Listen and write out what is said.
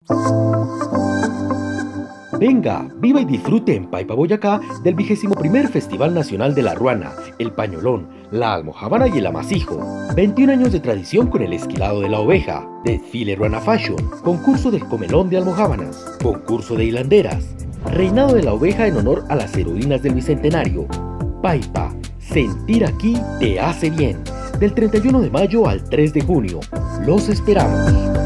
Venga, viva y disfrute en Paipa, Boyacá, del 21º Festival Nacional de la Ruana, el Pañolón, la Almojábana y el Amasijo. 21 años de tradición con el esquilado de la oveja, desfile Ruana Fashion, concurso del comelón de almojábanas, concurso de hilanderas, reinado de la oveja en honor a las heroínas del Bicentenario. Paipa, sentir aquí te hace bien. Del 31 de mayo al 3 de junio. Los esperamos.